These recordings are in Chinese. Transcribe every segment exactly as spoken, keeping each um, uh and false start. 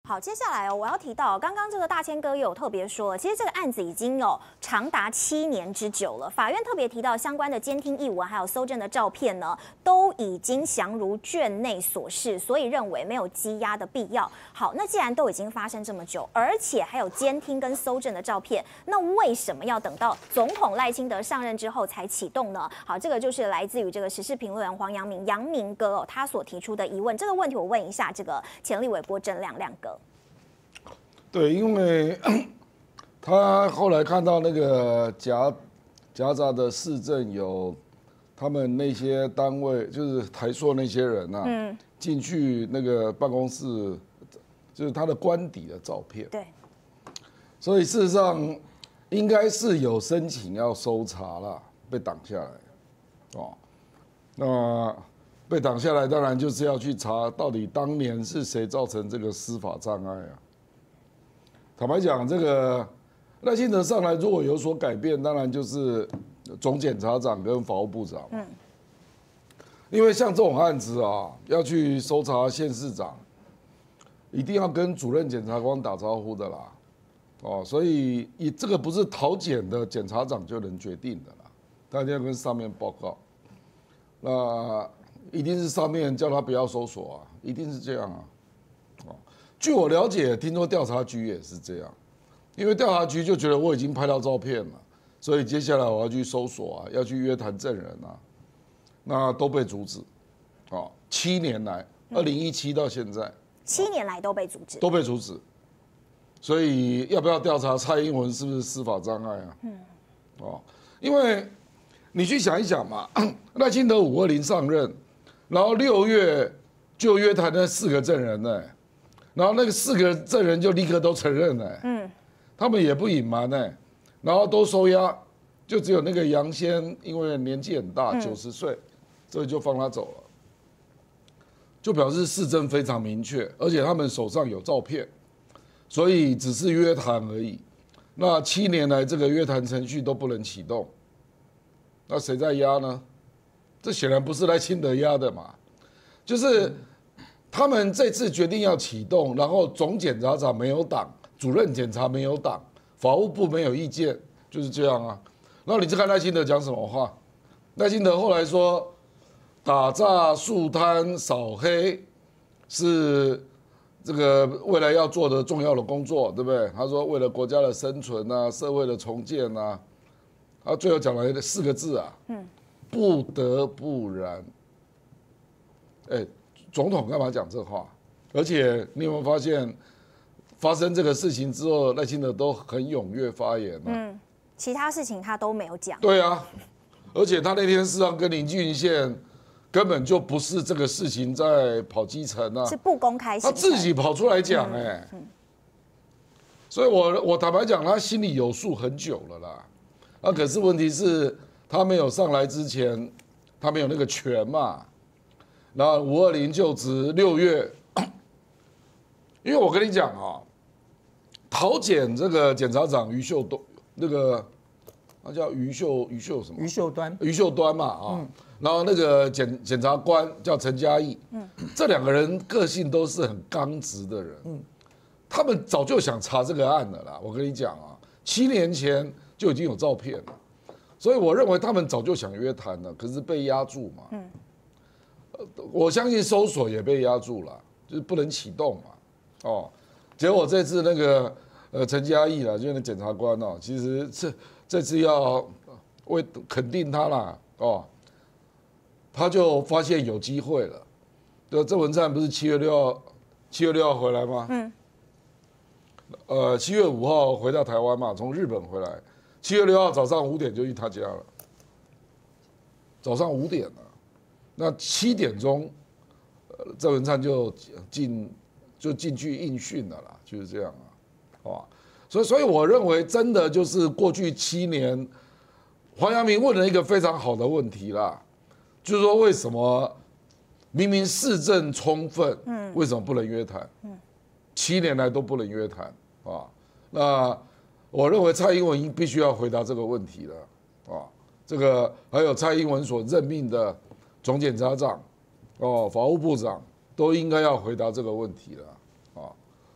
好，接下来哦，我要提到刚刚这个大千哥也有特别说了，其实这个案子已经有长达七年之久了。法院特别提到相关的监听译文还有搜证的照片呢，都已经详如卷内所示，所以认为没有羁押的必要。好，那既然都已经发生这么久，而且还有监听跟搜证的照片，那为什么要等到总统赖清德上任之后才启动呢？好，这个就是来自于这个时事评论员黄阳明阳明哥哦，他所提出的疑问。这个问题我问一下这个前立委郭正亮亮哥。 对，因为他后来看到那个夹夹杂的市政有他们那些单位，就是台塑那些人啊，嗯，进去那个办公室，就是他的官邸的照片。 对， 所以事实上应该是有申请要搜查啦，被挡下来，哦，那被挡下来，当然就是要去查到底当年是谁造成这个司法障碍啊。坦白讲，这个赖清德上来如果有所改变，当然就是总检察长跟法务部长。嗯，因为像这种案子啊，要去搜查县市长，一定要跟主任检察官打招呼的啦。哦，所以以这个不是桃检的检察长就能决定的啦，大家要跟上面报告。那一定是上面叫他不要搜索啊，一定是这样啊。哦。据我了解，听说调查局也是这样，因为调查局就觉得我已经拍到照片了，所以接下来我要去搜索啊，要去约谈证人啊，那都被阻止。哦，七年来，二零一七到现在， 七年来都被阻止， 都被阻止。所以要不要调查蔡英文是不是司法障碍啊？嗯，哦，因为你去想一想嘛，赖清德五二零上任，然后六月就约谈那四个证人呢。然后那个四个证人就立刻都承认了，嗯，他们也不隐瞒呢，然后都收押，就只有那个杨先因为年纪很大，九十岁，所以就放他走了，就表示事证非常明确，而且他们手上有照片，所以只是约谈而已。那七年来这个约谈程序都不能启动，那谁在押呢？这显然不是赖清德押的嘛，就是。他们这次决定要启动，然后总检察长没有挡，主任检察没有挡，法务部没有意见，就是这样啊。然后你去看赖清德讲什么话？赖清德后来说，打诈、树摊、扫黑是这个未来要做的重要的工作，对不对？他说为了国家的生存啊，社会的重建啊，他最后讲了四个字啊，嗯，不得不然，哎。总统干嘛讲这话？而且你有没有发现，发生这个事情之后，赖清德都很踊跃发言、啊、 嗯，其他事情他都没有讲。 对啊，而且他那天事实上跟林俊宪根本就不是这个事情在跑基层啊， 是不公开行程， 他自己跑出来讲哎、欸嗯嗯。所以我我坦白讲，他心里有数很久了啦。啊，可是问题是，他没有上来之前，他没有那个权嘛。然后五二零就职六月，因为我跟你讲啊，桃检这个检察长于秀端，那个他叫于秀于秀什么？ 于秀端， 于秀端嘛啊，嗯、然后那个检检察官叫陈嘉义，嗯，这两个人个性都是很刚直的人，嗯，他们早就想查这个案了啦。我跟你讲啊，七年前就已经有照片了，所以我认为他们早就想约谈了，可是被压住嘛，嗯。我相信搜索也被压住了，就是不能启动嘛，哦，结果这次那个呃陈嘉义啦，就是那检察官哦，其实这这次要为肯定他啦，哦，他就发现有机会了。对，郑文灿不是七月六号七月六号回来吗？嗯。呃，七月五号回到台湾嘛，从日本回来，七月六号早上五点就去他家了，早上五点了。那七点钟，呃，郑文灿就进就进去应讯了啦，就是这样啊，好吧？所以，所以我认为真的就是过去七年，黄阳明问了一个非常好的问题啦，就是说为什么明明事证充分，嗯，为什么不能约谈？嗯，七年来都不能约谈啊。那我认为蔡英文必须要回答这个问题了啊。这个还有蔡英文所任命的。总检察长、哦，法务部长都应该要回答这个问题了啊！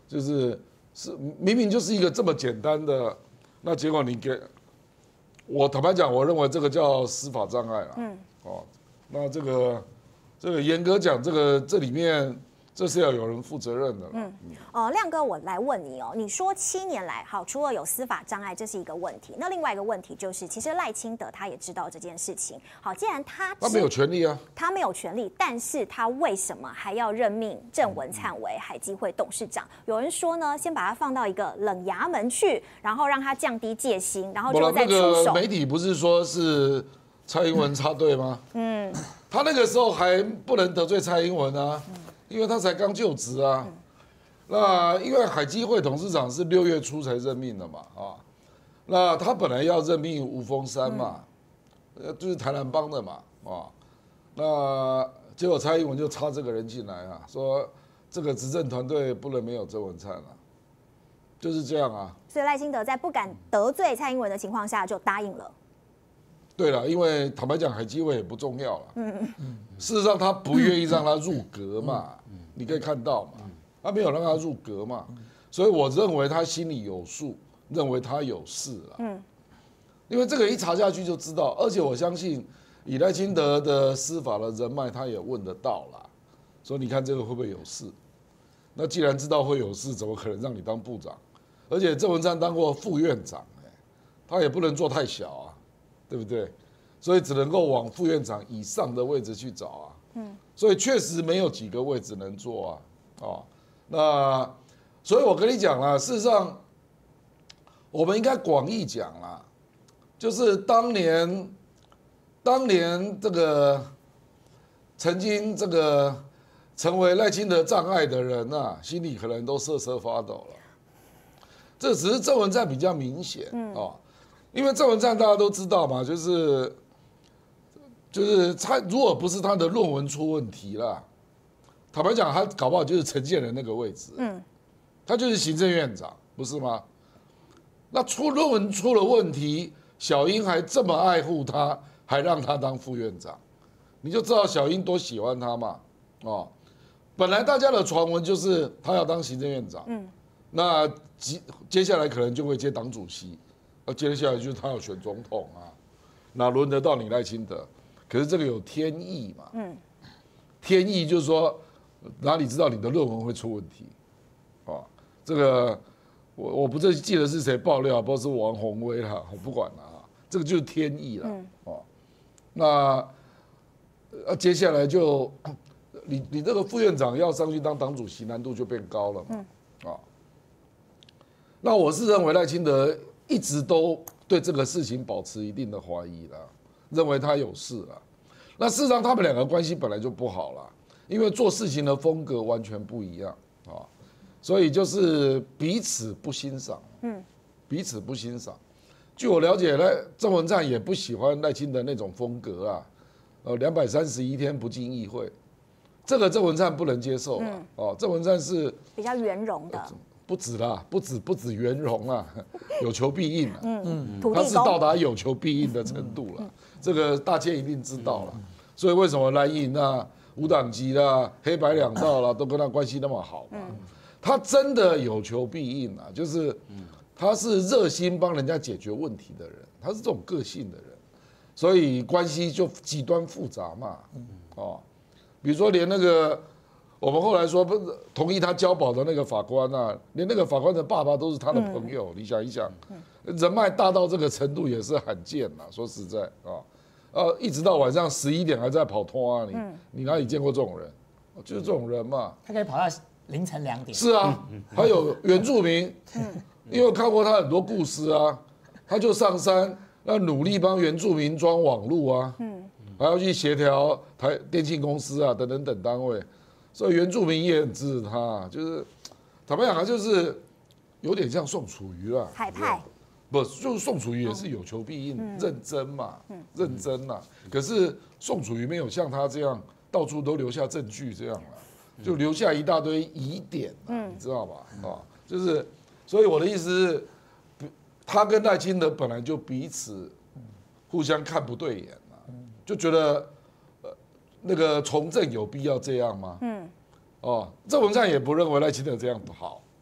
就是是明明就是一个这么简单的，那结果你给我坦白讲，我认为这个叫司法障碍了。嗯，哦，那这个这个严格讲，这个这里面。这是要有人负责任的。嗯， 哦，亮哥，我来问你哦，你说七年来，好，除了有司法障碍，这是一个问题，那另外一个问题就是，其实赖清德他也知道这件事情。好，既然他他没有权利啊， 他没有权利，但是他为什么还要任命郑文灿为海基会董事长？有人说呢，先把他放到一个冷衙门去，然后让他降低戒心，然后就再出手。 那个媒体不是说是蔡英文插队吗？嗯，他那个时候还不能得罪蔡英文啊。嗯，因为他才刚就职啊，那因为海基会董事长是六月初才任命的嘛，啊，那他本来要任命吴峰山嘛，呃，就是台南帮的嘛，啊，那结果蔡英文就插这个人进来啊，说这个执政团队不能没有郑文灿啊，就是这样啊。 所以赖清德在不敢得罪蔡英文的情况下就答应了。 对了，因为坦白讲，海基会也不重要了。嗯嗯。事实上，他不愿意让他入阁嘛，你可以看到嘛，他没有让他入阁嘛，所以我认为他心里有数，认为他有事了。嗯。因为这个一查下去就知道，而且我相信以赖清德的司法的人脉，他也问得到啦。所以你看这个会不会有事？那既然知道会有事，怎么可能让你当部长？而且郑文灿当过副院长，哎，他也不能做太小啊。对不对？所以只能够往副院长以上的位置去找啊。嗯，所以确实没有几个位置能做啊。哦，那所以我跟你讲啦，事实上我们应该广义讲啦，就是当年当年这个曾经这个成为赖清德障碍的人啊，心里可能都瑟瑟发抖了。这只是郑文灿比较明显哦。因为郑文灿大家都知道嘛，就是就是他如果不是他的论文出问题啦，坦白讲，他搞不好就是陈建仁那个位置，嗯，他就是行政院长，不是吗？那出论文出了问题，小英还这么爱护他，还让他当副院长，你就知道小英多喜欢他嘛，哦，本来大家的传闻就是他要当行政院长，嗯，那接接下来可能就会接党主席。那接下来就是他要选总统啊，哪轮得到你赖清德？可是这个有天意嘛，嗯，天意就是说哪里知道你的论文会出问题，啊，这个我我不是记得是谁爆料，不知道是王宏威啦，我不管了啊，这个就是天意了，哦，那呃接下来就你你这个副院长要上去当党主席，难度就变高了嘛，啊，那我是认为赖清德一直都对这个事情保持一定的怀疑啦，认为他有事啦。那事实上他们两个关系本来就不好啦，因为做事情的风格完全不一样啊，所以就是彼此不欣赏，嗯，彼此不欣赏。据我了解呢，郑文灿也不喜欢赖清德那种风格啊，呃，两百三十一天不进议会，这个郑文灿不能接受啊。哦，郑文灿是比较圆融的。 不止啦，不止不止圆融啦，有求必应啦。嗯嗯， 他是到达有求必应的程度了，这个大家一定知道了。所以为什么蓝营啊、无党籍啦、黑白两道啦，都跟他关系那么好嘛？他真的有求必应啊，就是他是热心帮人家解决问题的人，他是这种个性的人，所以关系就极端复杂嘛。哦，比如说连那个。我们后来说不同意他交保的那个法官啊，连那个法官的爸爸都是他的朋友，嗯、你想一想，人脉大到这个程度也是罕见呐。说实在啊，呃，一直到晚上十一点还在跑通啊，你、嗯、你哪里见过这种人？就是这种人嘛。 他可以跑到凌晨两点。 是啊，还有原住民，因为我看过他很多故事啊，他就上山，那努力帮原住民装网路啊，还要去协调台电信公司啊等等等单位。所以原住民也很支持他，就是坦白讲，他就是有点像宋楚瑜啦， 海派， 不就是宋楚瑜也是有求必应，嗯、认真嘛，嗯、认真啦。可是宋楚瑜没有像他这样到处都留下证据这样啦，就留下一大堆疑点，嗯、你知道吧？啊，就是，所以我的意思是，他跟赖清德本来就彼此互相看不对眼嘛，就觉得。那个从政有必要这样吗？嗯，哦，郑文灿也不认为赖清德这样不好哦，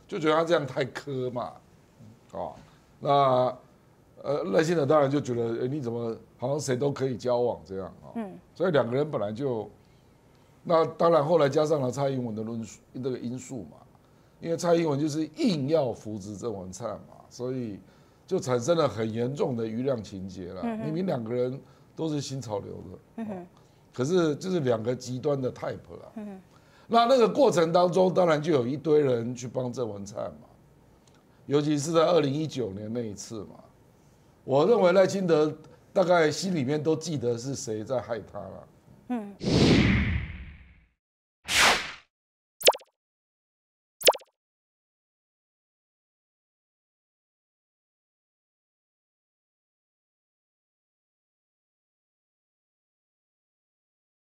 就觉得他这样太苛嘛，哦，那呃赖清德当然就觉得，哎，你怎么好像谁都可以交往这样啊？嗯，所以两个人本来就，那当然后来加上了蔡英文的论述这个因素嘛，因为蔡英文就是硬要扶植郑文灿嘛，所以就产生了很严重的余量情节了。明明两个人都是新潮流的，哦，可是就是两个极端的 type 了。那那个过程当中，当然就有一堆人去帮郑文灿嘛，尤其是在二零一九年那一次嘛，我认为赖清德大概心里面都记得是谁在害他了。嗯。